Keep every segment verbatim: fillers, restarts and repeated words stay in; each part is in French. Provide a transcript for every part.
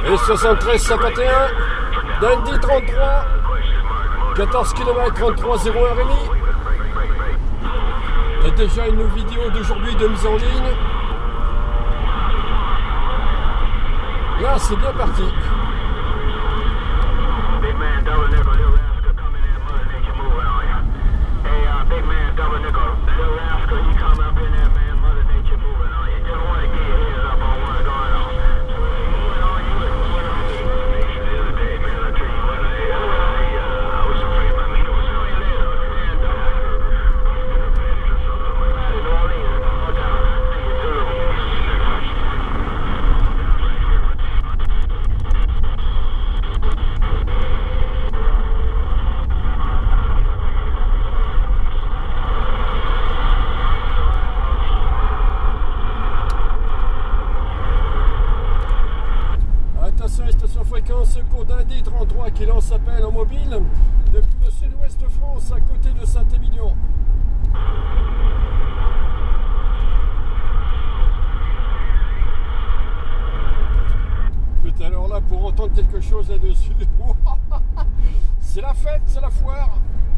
Et soixante-treize cinquante et un, Dundee trente-trois, quatorze kilomètres trente-trois zéro un Rémi. Il y a déjà une vidéo d'aujourd'hui de mise en ligne. Là, c'est bien parti. Station fréquence pour Dundee trente-trois qui lance appel en mobile depuis le sud-ouest de France à côté de Saint-Émilion. Putain, alors là, pour entendre quelque chose là-dessus, c'est la fête, c'est la foire.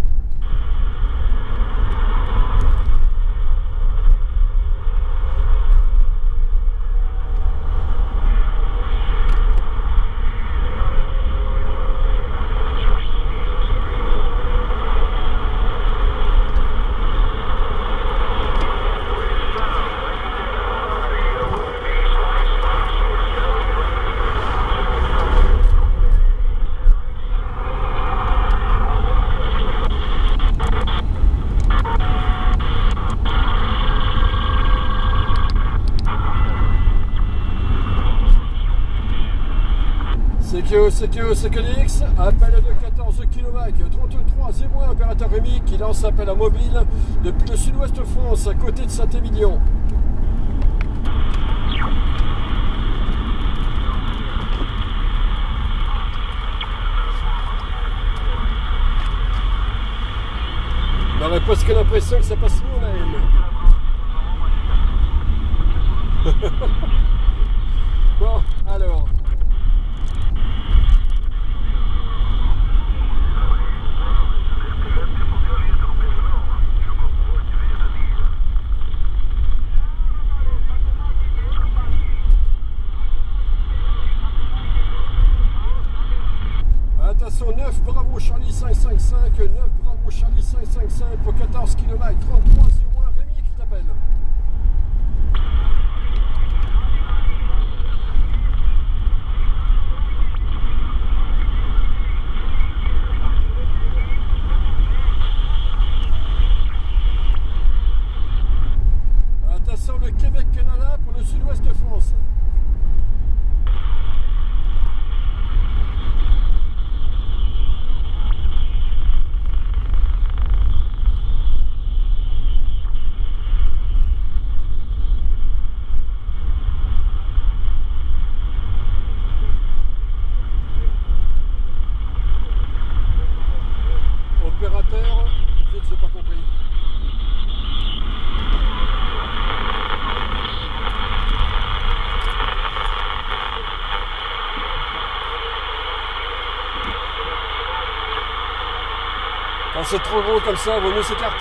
C'est que, c'est que, c'est que l'X, appel de quatorze kilomètres, trente-trois zéro un, opérateur Rémi qui lance appel à mobile depuis le sud-ouest de France à côté de Saint-Émilion. On aurait presque l'impression que ça passe mieux la haine. Bon, alors. Attention, neuf Bravo Charlie cinq cinq cinq, neuf Bravo Charlie cinq cinq cinq pour quatorze kilomètres, trente-trois zéro un, Rémi qui t'appelle. Attention, le Québec-Canada pour le sud-ouest de France. Opérateur, je n'ai pas compris. Quand c'est trop gros comme ça, il vaut mieux s'écarter.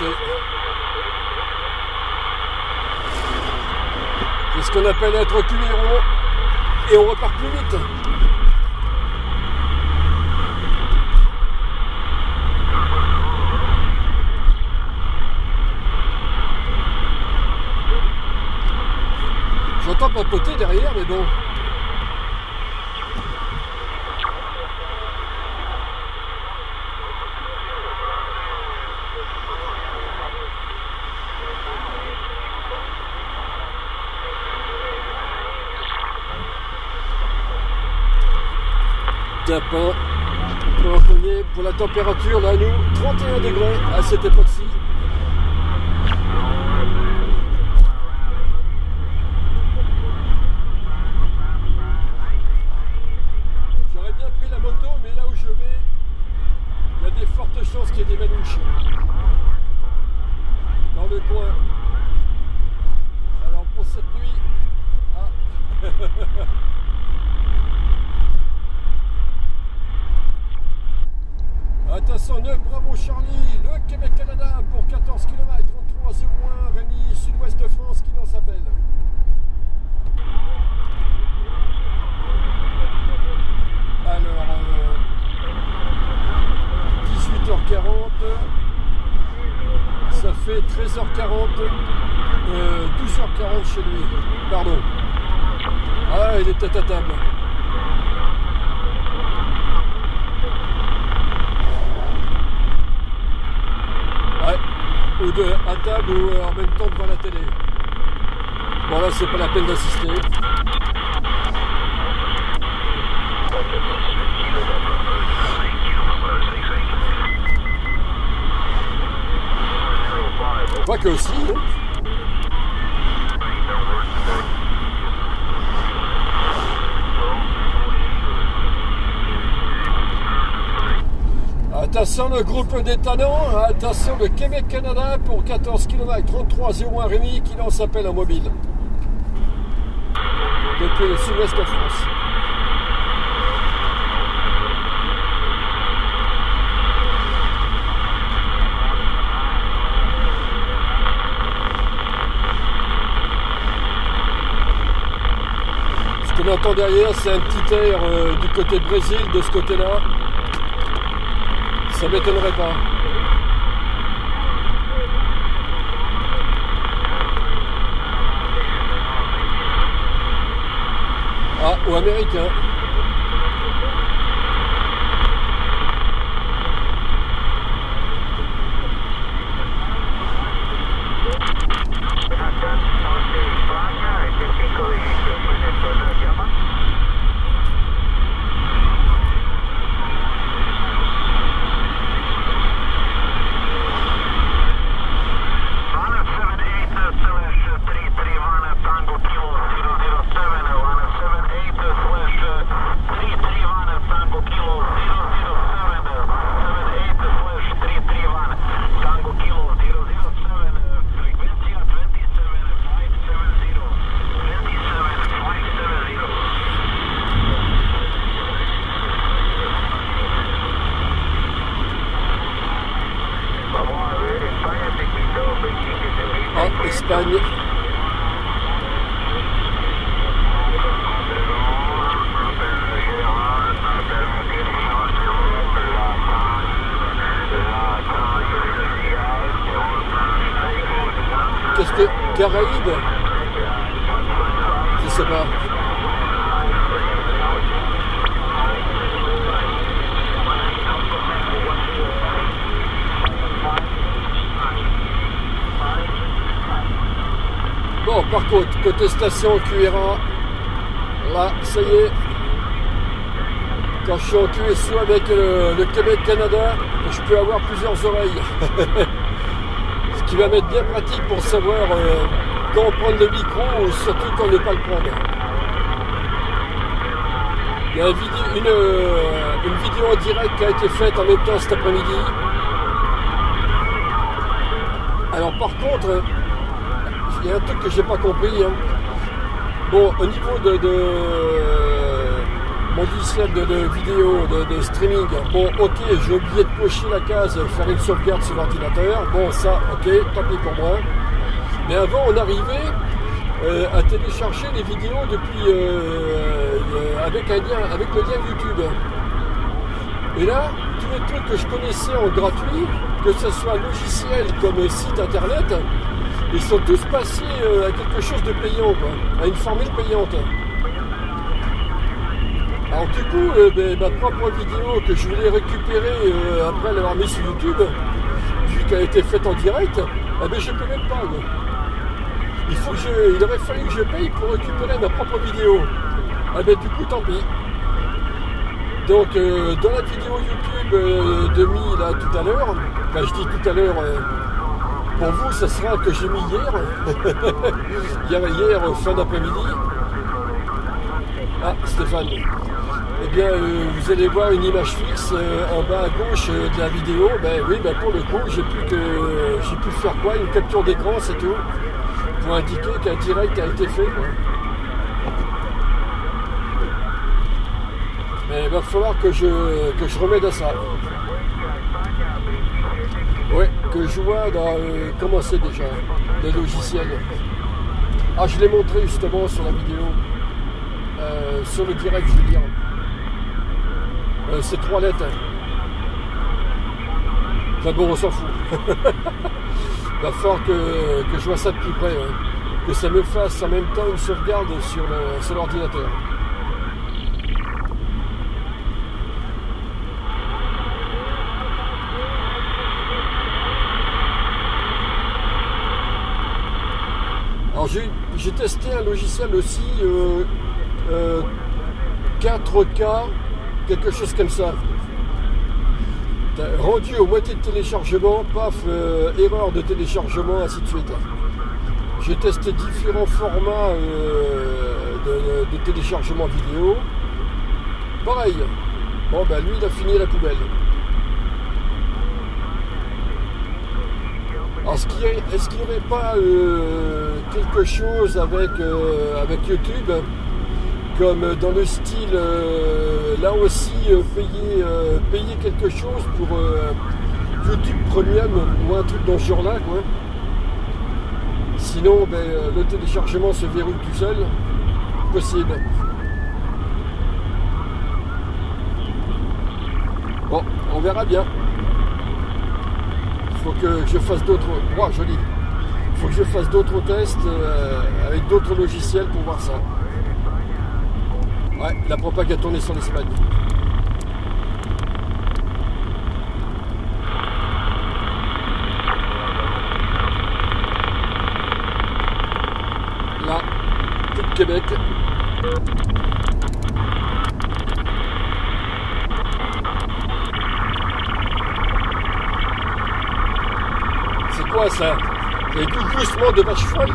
C'est ce qu'on appelle être culéron et on repart plus vite. J'entends papoter derrière, mais bon. Tapin. On connaît pour la température, là, nous, trente et un degrés à cette époque-ci. Chance qu'il y ait des manouches dans le coin. Alors pour cette nuit, ah. Attention, neuf Bravo Charlie, le Québec-Canada pour quatorze kilomètres, trente-trois zéro un, Rémi, Sud-Ouest de France qui lance appel. Alors, euh, dix-huit heures quarante, ça fait treize heures quarante, euh, douze heures quarante chez lui, pardon. Ah, il était à table. Ouais, ou de, à table ou en même temps devant la télé. Bon là, c'est pas la peine d'assister. Moi que aussi. Hein. Attention le groupe des talents, attention le Québec-Canada pour quatorze kilomètres, trente-trois zéro un Rémi qui lance appel en mobile. Depuis le sud-ouest de France. Ce qu'on entend derrière, c'est un petit air euh, du côté Brésil, de ce côté-là. Ça m'étonnerait pas. Ah, ou américain. Espagne. Qu'est-ce que... Caraïbes? Je sais pas. Bon, par contre, côté station Q R A, là, ça y est, quand je suis en Q S O avec le, le Québec-Canada, je peux avoir plusieurs oreilles. Ce qui va m'être bien pratique pour savoir euh, quand prendre le micro ou surtout quand ne pas le prendre. Il y a une vidéo, une, euh, une vidéo en direct qui a été faite en même temps cet après-midi. Alors par contre, il y a un truc que j'ai pas compris. Hein. Bon, au niveau de, de mon logiciel de, de vidéo, de, de streaming, bon, ok, j'ai oublié de cocher la case, faire une sauvegarde sur l'ordinateur. Bon, ça, ok, tant pis pour moi. Mais avant, on arrivait euh, à télécharger les vidéos depuis euh, euh, avec un lien, avec le lien YouTube. Et là, tous les trucs que je connaissais en gratuit, que ce soit logiciel comme site internet, ils sont tous passés euh, à quelque chose de payant, quoi, à une formule payante. Alors du coup, euh, ben, ma propre vidéo que je voulais récupérer euh, après l'avoir mise sur YouTube, vu qu'elle a été faite en direct, eh ben, je ne peux même pas. Quoi. Il, faut que je, il aurait fallu que je paye pour récupérer ma propre vidéo. Eh ben, du coup, tant pis. Donc, euh, dans la vidéo YouTube euh, de mis là tout à l'heure, enfin je dis tout à l'heure, euh, pour vous, ça sera que j'ai mis hier, hier, hier fin d'après-midi. Ah, Stéphane. Eh bien, euh, vous allez voir une image fixe euh, en bas à gauche euh, de la vidéo. Ben oui, ben pour le coup, j'ai pu que euh, j'ai pu faire quoi? Une capture d'écran, c'est tout, pour indiquer qu'un direct a été fait. Quoi. Mais il va falloir que je, que je remette à ça. Ouais, que je vois dans... Euh, comment c'est déjà, les logiciels. Ah, je l'ai montré justement sur la vidéo. Euh, sur le direct, je veux dire. Euh, c'est trois lettres. Enfin bon, on s'en fout. Il va falloir que, que je vois ça de plus près. Ouais. Que ça me fasse en même temps une sauvegarde sur le, sur l'ordinateur. Alors j'ai, j'ai testé un logiciel aussi euh, euh, quatre K, quelque chose comme ça. Rendu au moitié de téléchargement, paf, euh, erreur de téléchargement, ainsi de suite. J'ai testé différents formats euh, de, de téléchargement vidéo. Pareil. Bon ben lui il a fini à la poubelle. Alors est-ce qu'il n'y aurait pas euh, quelque chose avec, euh, avec YouTube, comme dans le style, euh, là aussi, euh, payer, euh, payer quelque chose pour euh, YouTube Premium ou un truc dans ce genre-là, quoi. Sinon, ben, le téléchargement se verrouille tout seul. Possible. Bon, on verra bien. Il faut que je fasse d'autres... Oh, joli. Il faut que je fasse d'autres tests euh, avec d'autres logiciels pour voir ça. Ouais, la propague a tourné sur l'Espagne. Là, tout le Québec. C'est quoi ça? C'est du gloussement de vache folle.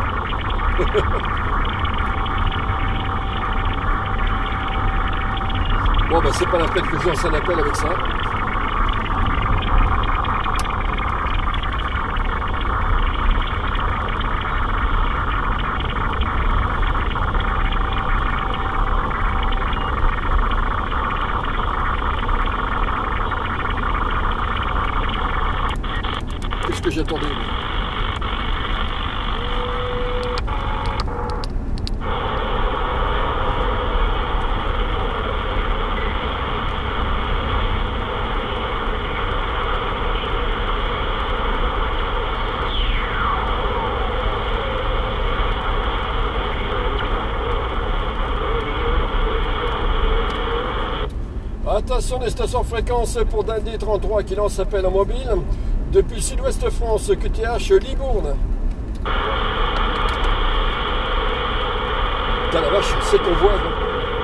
Bon ben c'est pas la peine que je lance un appel avec ça. Qu'est-ce que j'attendais? Attention des stations fréquences pour Dundee trente-trois qui lance appel en mobile depuis Sud-Ouest France, Q T H Libourne. Putain la vache, c'est qu'on voit. Donc.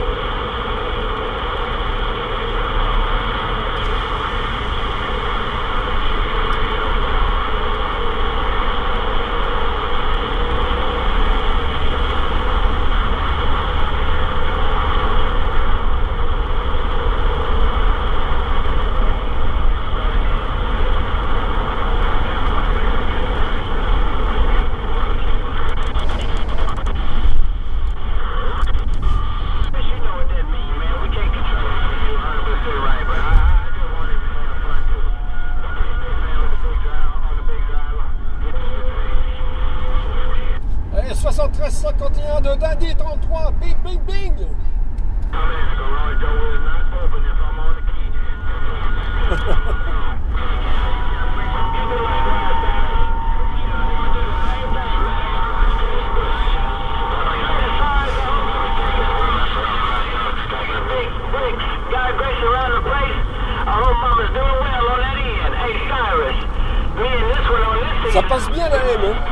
soixante-treize cinquante et un de Dundee trente-trois, bing bing bing. Ça passe bien la M, hein.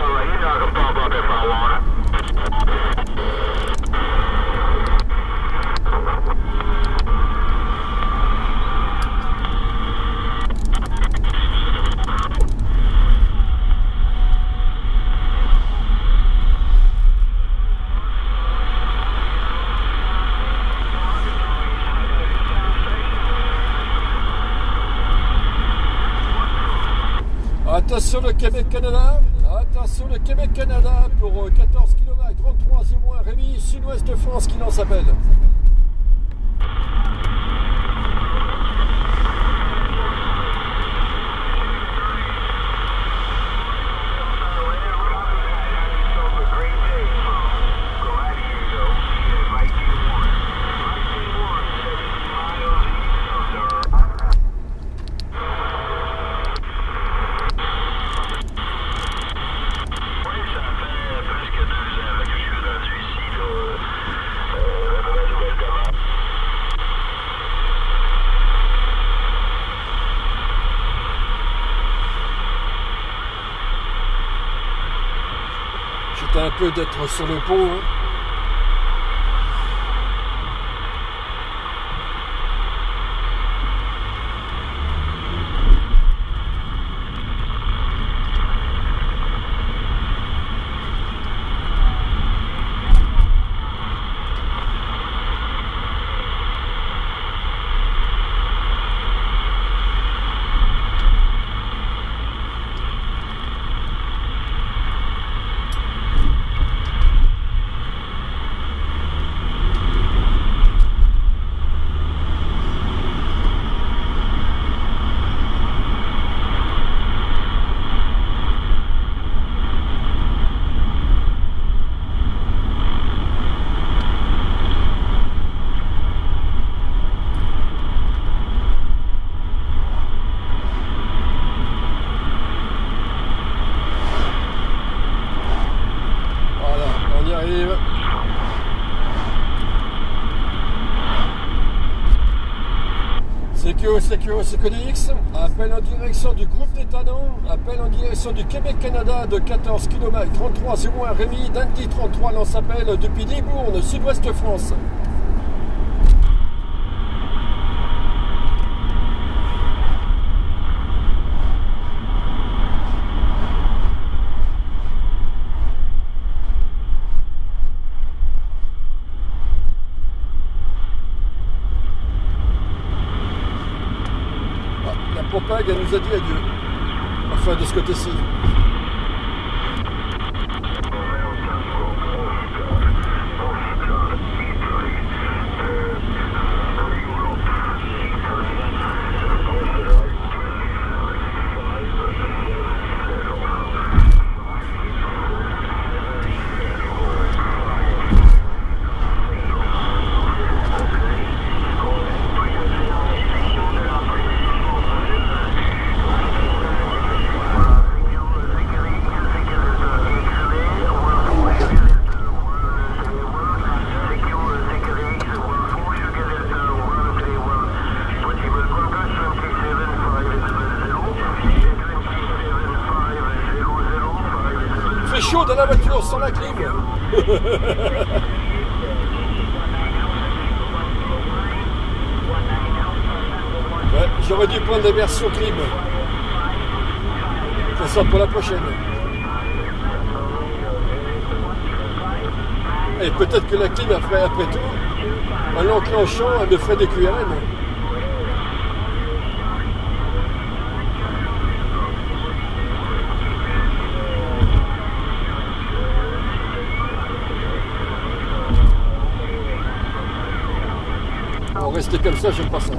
Attention le Québec-Canada, attention le Québec-Canada pour quatorze kilomètres, trente-trois zéro un Rémi, Sud-Ouest de France qui lance appel. profiter un peu d'être sur le pont. Hein. Sécurité, Sécurité, Sécurité, appel en direction du groupe d'Étanon, appel en direction du Québec-Canada de quatorze kilomètres, trente-trois zéro un Rémi, Dundee trente-trois lance appel depuis Libourne, sud-ouest France. Propag, elle nous a dit adieu. Enfin, de ce côté-ci. Chaud dans la voiture sans la clim. Ouais, j'aurais dû prendre la version clim. Ça sera pour la prochaine. Et peut-être que la clim après, après tout, en l'enclenchant, elle me ferait des Q R M. Rester comme ça, j'aime pas ça.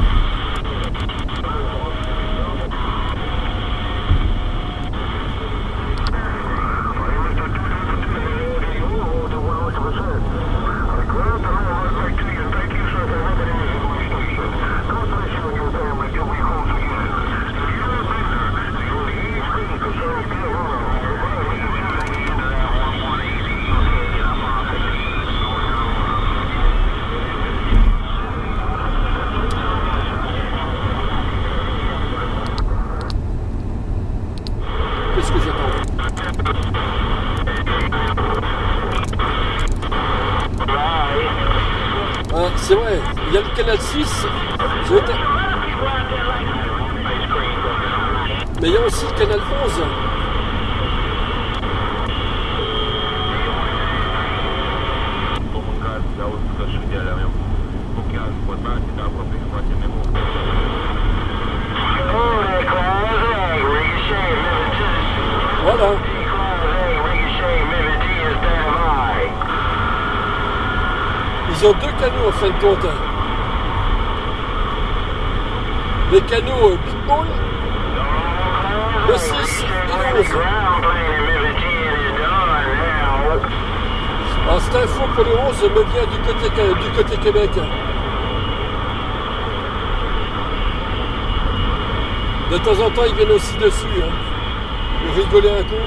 C'est vrai, il y a le canal six, mais il y a aussi le canal onze. Voilà. Ils ont deux canaux en fin de compte. Les canaux Big Ball, le six et le onze. Alors cette info pour le onze me vient du côté, du côté Québec. De temps en temps ils viennent aussi dessus, hein, pour rigoler un coup.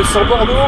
sur Bordeaux.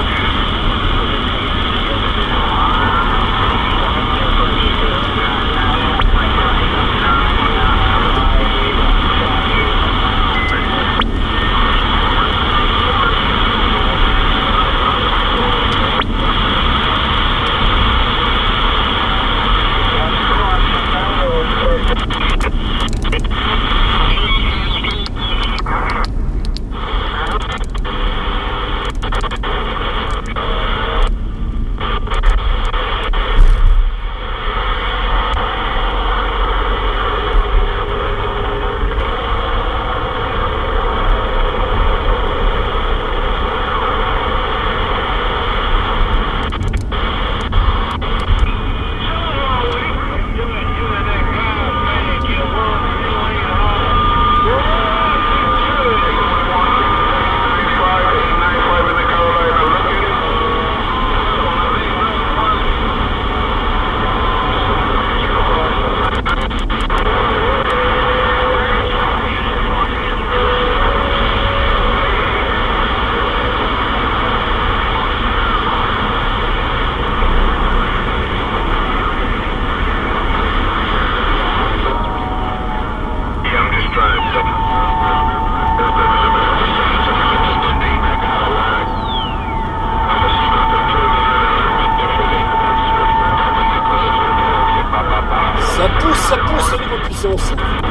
Ça pousse au niveau de puissance.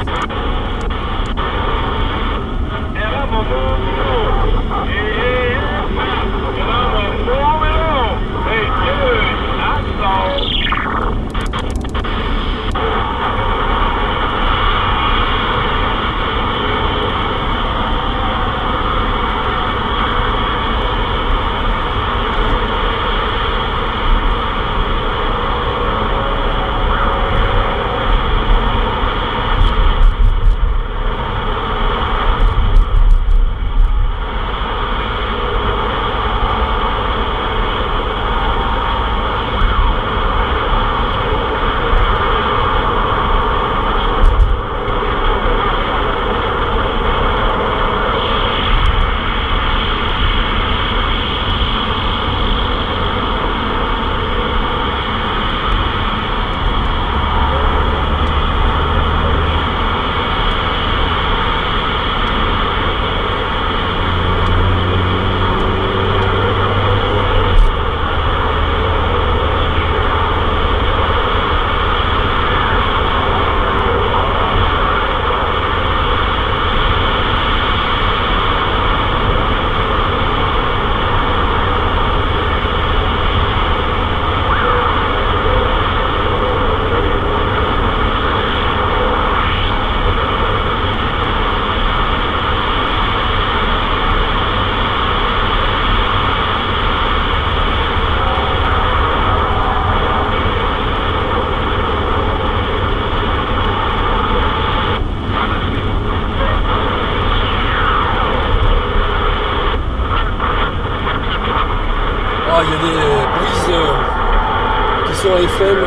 Il y a des brises euh, qui sont F M.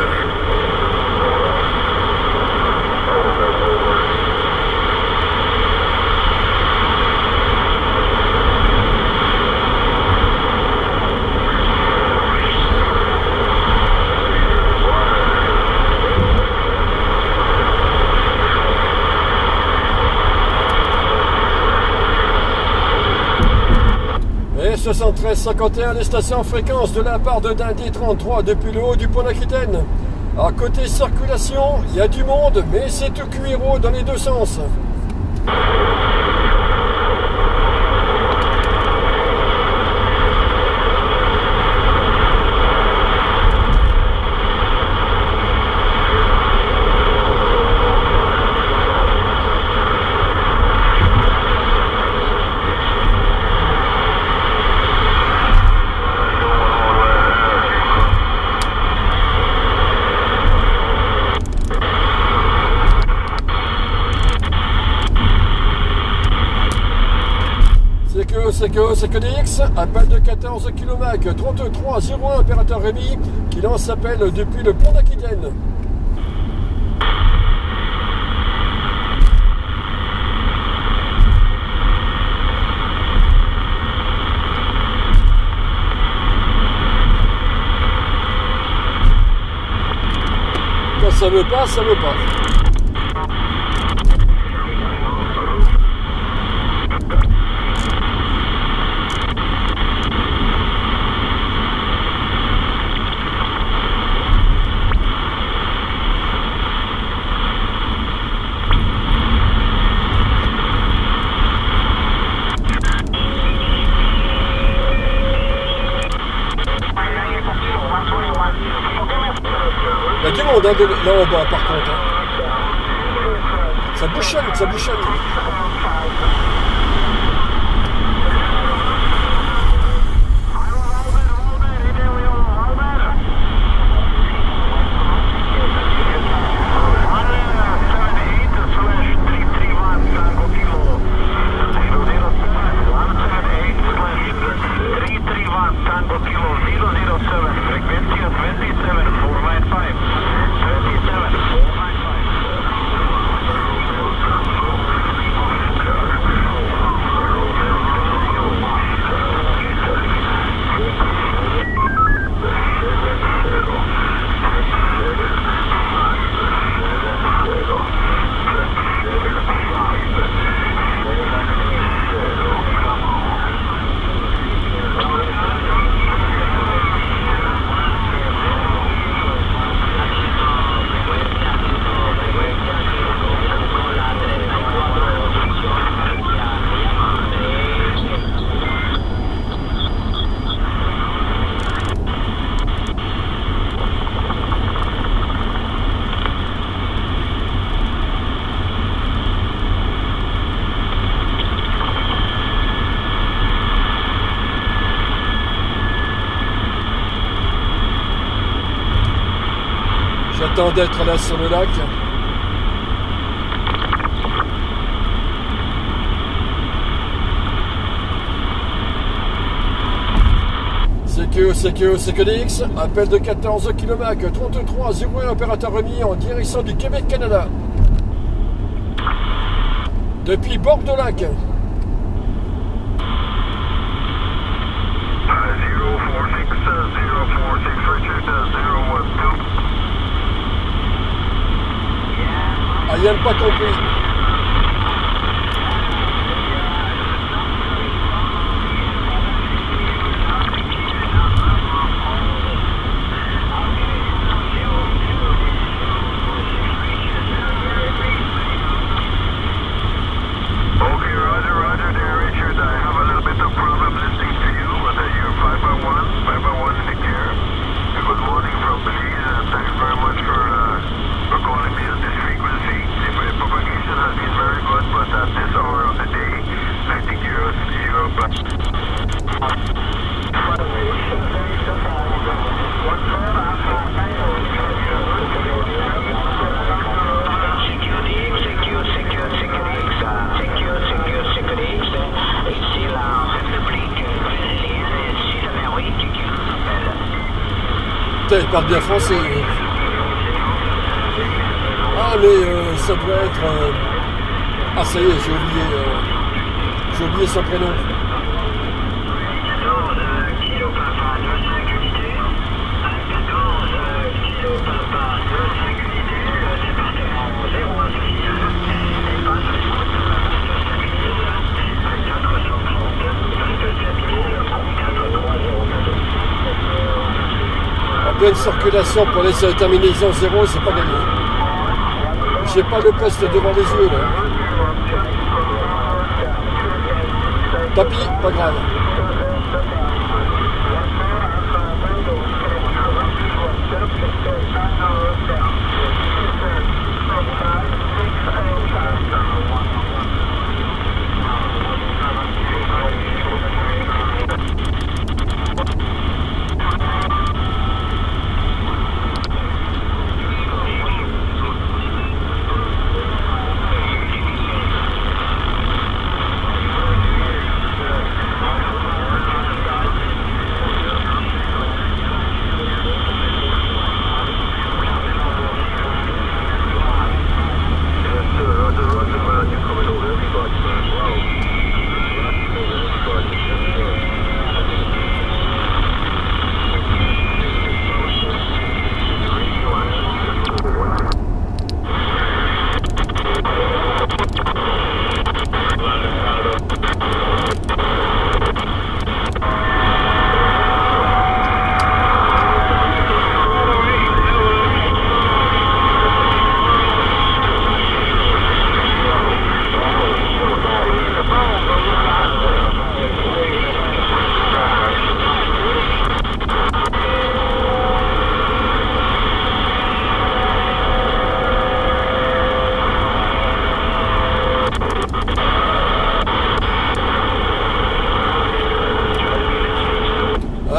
soixante-treize cinquante et un, les stations en fréquence de la part de Dindé trente-trois depuis le haut du pont d'Aquitaine. À côté circulation, il y a du monde, mais c'est tout cuiro dans les deux sens. C'est que, c'est que des X, appel de quatorze kilomètres, trente-trois zéro un, opérateur Rémi, qui lance appel depuis le pont d'Aquitaine. là, ça veut pas. Il y a du monde hein, de, là en bas par contre. Hein. Ça bouchonne, ça bouchonne. J'attends d'être là sur le lac. C Q E, C Q E, C Q D X, appel de quatorze kilomètres, trente-trois zéro un, opérateur remis en direction du Québec, Canada. Depuis Bordeaux-Lac. Ah, il n'aime pas compris. Putain, ils parlent bien français. Ah, mais euh, ça doit être... Euh... Ah, ça y est, j'ai oublié... Euh... J'ai oublié son prénom. En pleine circulation pour laisser la terminaison zéro, c'est pas gagné. J'ai pas le poste devant les yeux là. Tapis, pas grave.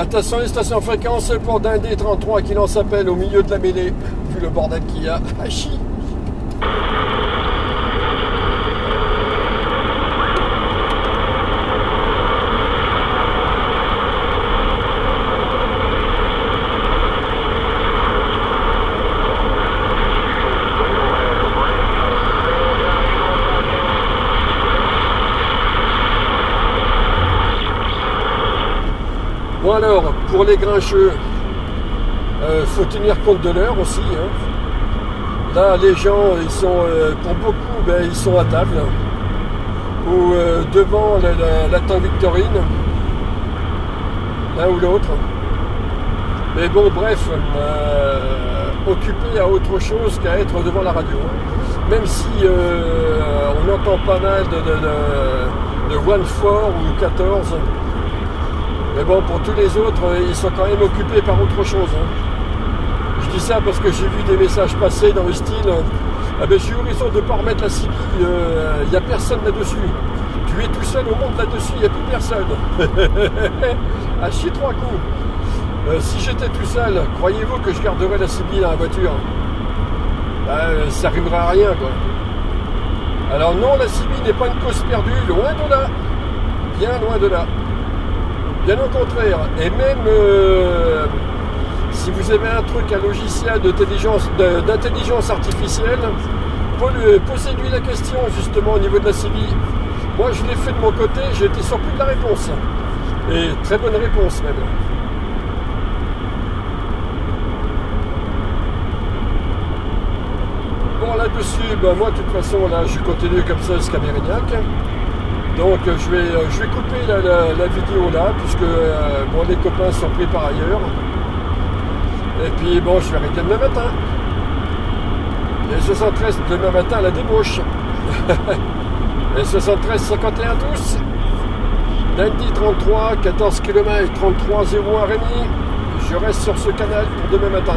Attention les stations fréquences pour Dindé trente-trois qui lance appel au milieu de la mêlée, vu le bordel qu'il y a. Hachi. Bon alors, pour les grincheux, euh, faut tenir compte de l'heure aussi. Hein. Là, les gens, ils sont, euh, pour beaucoup, ben, ils sont à table ou euh, devant la, la, la temps Victorine, l'un ou l'autre. Mais bon, bref, euh, occupé à autre chose qu'à être devant la radio. Même si euh, on entend pas mal de, de, de, de One Four ou quatorze. Mais bon, pour tous les autres, ils sont quand même occupés par autre chose. Hein. Je dis ça parce que j'ai vu des messages passer dans le style ah ben j'ai eu raison de ne pas remettre la C B, il euh, n'y a personne là-dessus. Tu es tout seul au monde là-dessus, il n'y a plus personne. À chier trois coups. Euh, si j'étais tout seul, croyez-vous que je garderais la C B dans la voiture? Ben, ça n'arriverait à rien, quoi. Alors non, la C B n'est pas une cause perdue, loin de là. Bien loin de là. Bien au contraire, et même euh, si vous avez un truc, un logiciel d'intelligence artificielle, posez-lui la question justement au niveau de la C B. Moi je l'ai fait de mon côté, j'ai été surpris de la réponse. Et très bonne réponse même. Bon là-dessus, ben, moi de toute façon là je continue comme ça ce Camérignac. Donc je vais, je vais couper la, la, la vidéo là, puisque euh, bon, les copains sont pris par ailleurs. Et puis bon, je vais arrêter demain matin. Et soixante-treize demain matin à la débauche. Et soixante-treize cinquante et un tous. Lundi trente-trois, quatorze kilomètres, trente-trois zéro un Rémi. Je reste sur ce canal pour demain matin.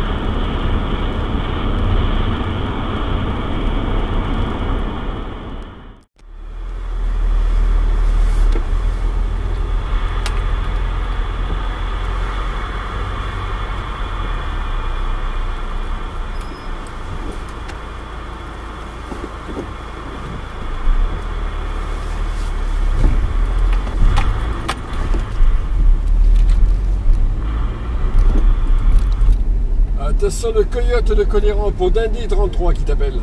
Attention le coyote de Coléran pour Dindé trente-trois qui t'appelle.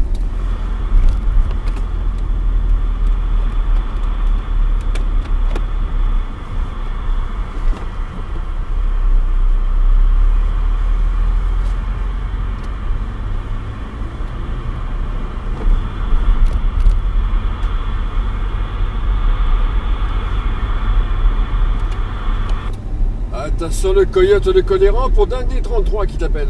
Attention le coyote de Coléran pour Dindé trente-trois qui t'appelle.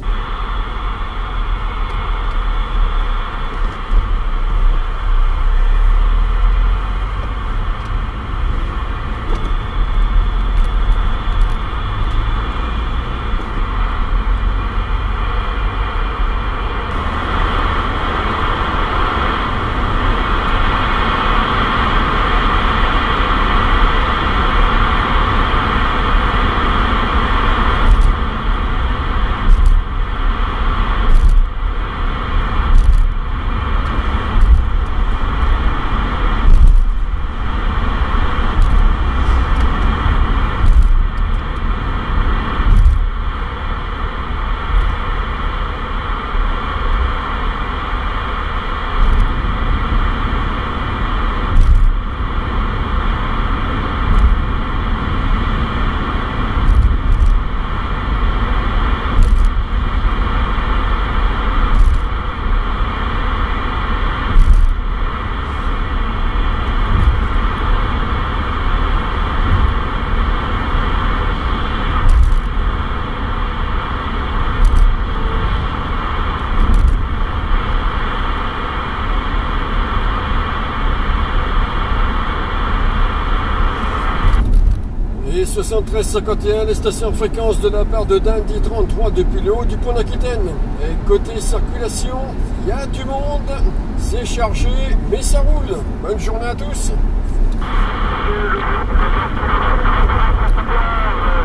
soixante-treize cinquante et un, les stations fréquences de la part de Dindé trente-trois depuis le haut du pont d'Aquitaine. Et côté circulation, il y a du monde, c'est chargé, mais ça roule. Bonne journée à tous.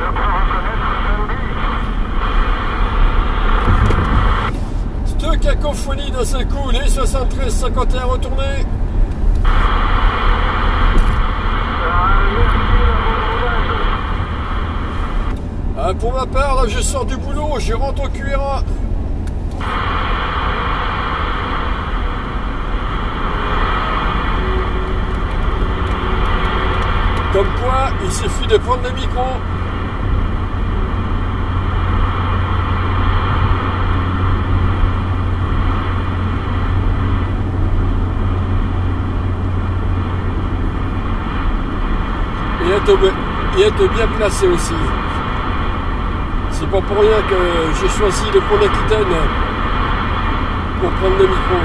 cacophonie d'un seul coup, les soixante-treize cinquante et un retournés. Ah, pour ma part, là je sors du boulot, je rentre au Q R A. Comme quoi, il suffit de prendre le micro. Et être, et être bien placé aussi. C'est pas pour rien que j'ai choisi le pont d'Aquitaine pour prendre le micro.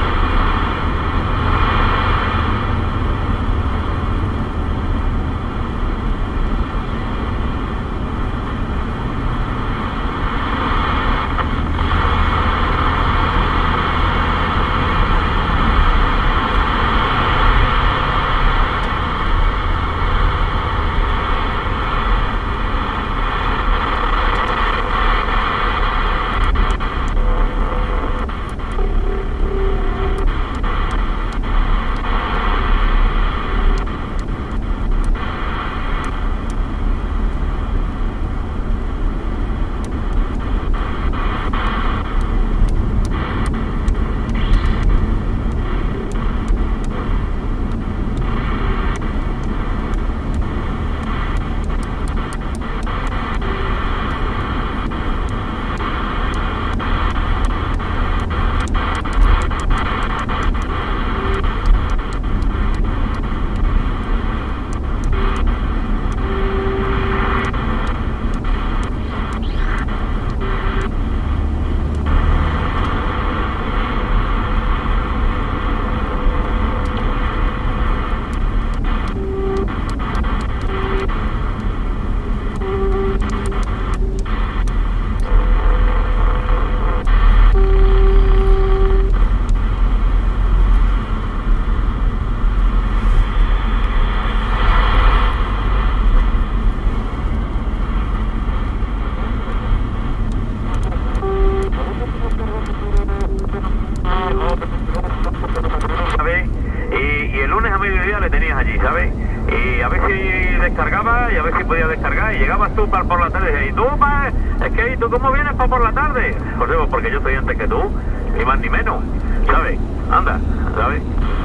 descargaba y a ver si podía descargar y llegabas tú para por la tarde y tú, pa, es que ¿y tú cómo vienes para por la tarde? José, pues porque yo soy antes que tú, ni más ni menos, ¿sabes? Anda, ¿sabes?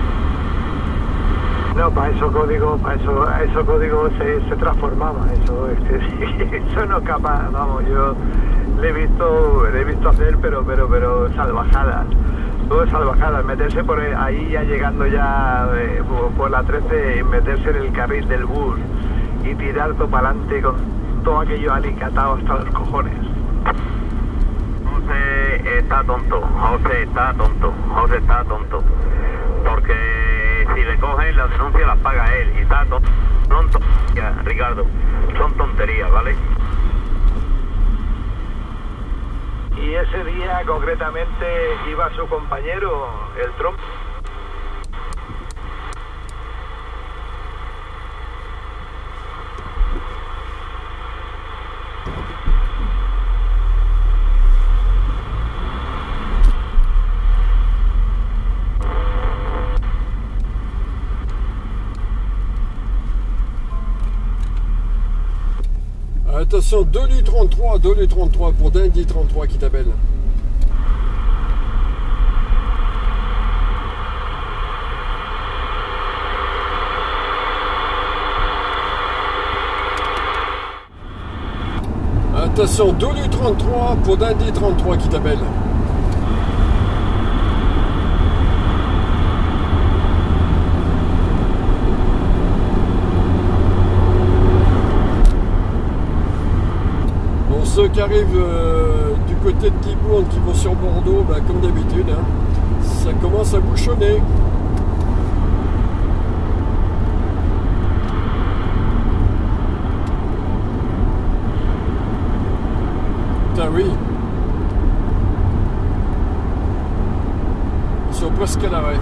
No, para eso código, para eso, eso código se, se transformaba, eso, este, eso no es capaz, vamos, yo le he visto, le he visto hacer, pero, pero, pero salvajadas, todo salvajadas, meterse por ahí ya llegando ya eh, por, por la trece y meterse en el carril del bus y tirar todo para adelante con todo aquello alicatado hasta los cojones. José está tonto, José está tonto, José está tonto, porque si le cogen la denuncia las paga él y está tonto, son tonterías, Ricardo, son tonterías, ¿vale? Y ese día concretamente iba su compañero, el Trump. Attention, deux litres trente-trois, deux litres trente-trois pour Dandy trente-trois qui t'appelle. Attention, deux litres trente-trois pour Dandy trente-trois qui t'appelle. Ceux qui arrivent euh, du côté de Libourne qui vont sur Bordeaux, bah, comme d'habitude, hein, ça commence à bouchonner. Putain oui. Ils sont presque à l'arrêt.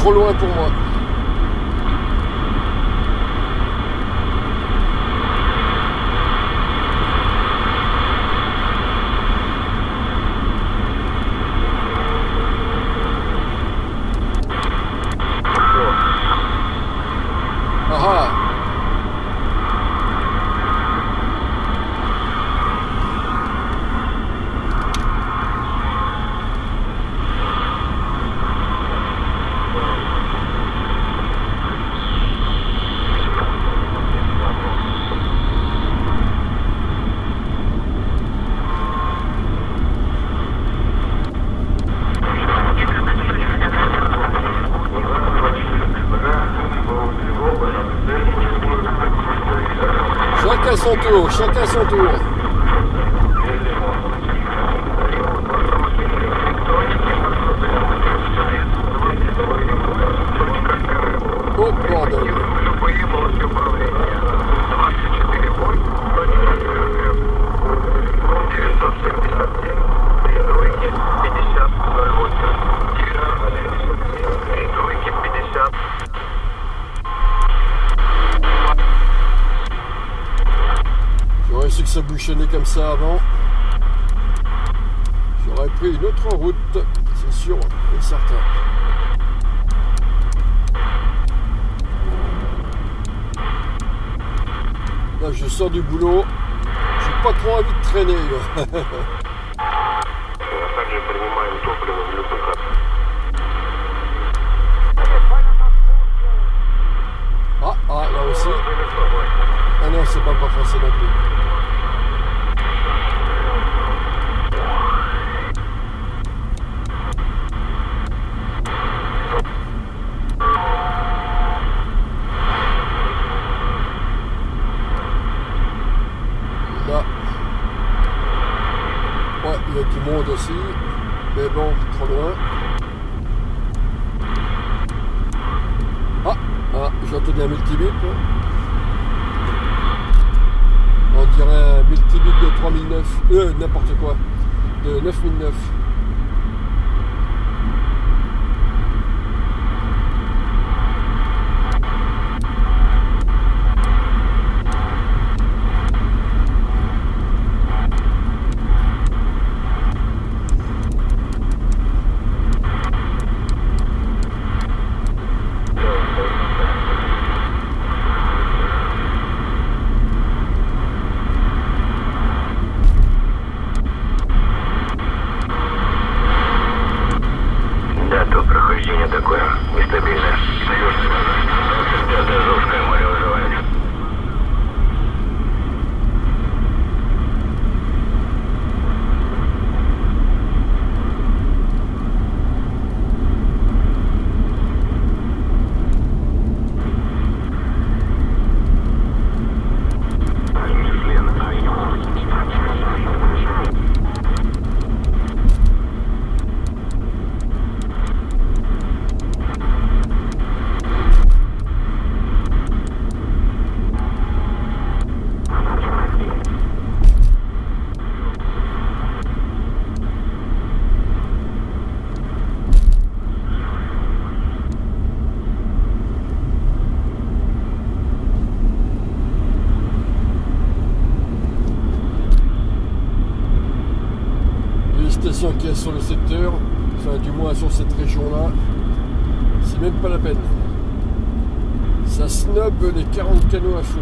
trop loin pour moi. Chacun son tour, chacun son tour. Oh bordel. J'aurais su que ça bouchonnait comme ça avant. J'aurais pris une autre route, c'est sûr et certain. Là, je sors du boulot. J'ai pas trop envie de traîner. Là. Ah, ah, là aussi. Ah non, c'est pas pas français non plus. Là. Ouais, il y a du monde aussi. Mais bon, trop loin. Ah, ah j'ai entendu un multibip. On dirait un multibip de trois mille neuf. Euh, n'importe quoi. De neuf mille neuf. Qu'il y a sur le secteur, enfin du moins sur cette région-là, c'est même pas la peine. Ça snob les quarante canaux à feu.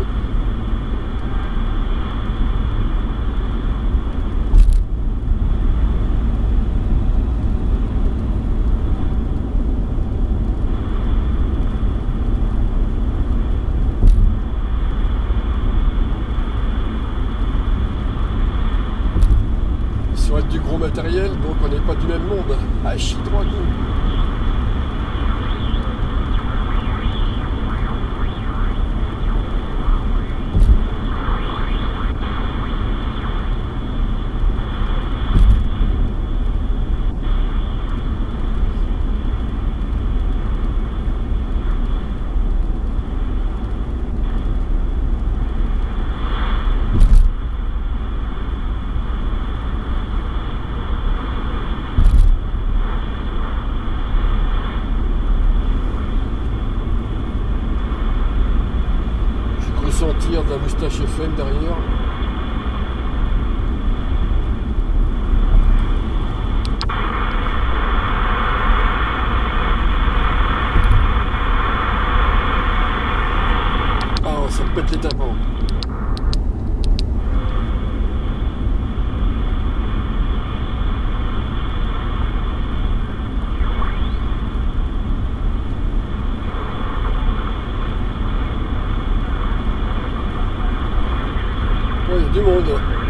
Du gros matériel, donc on n'est pas du même monde. Ah, chie droit coup. la Moustache F M derrière. Ah, ça me pète les tympans. Il y a du monde.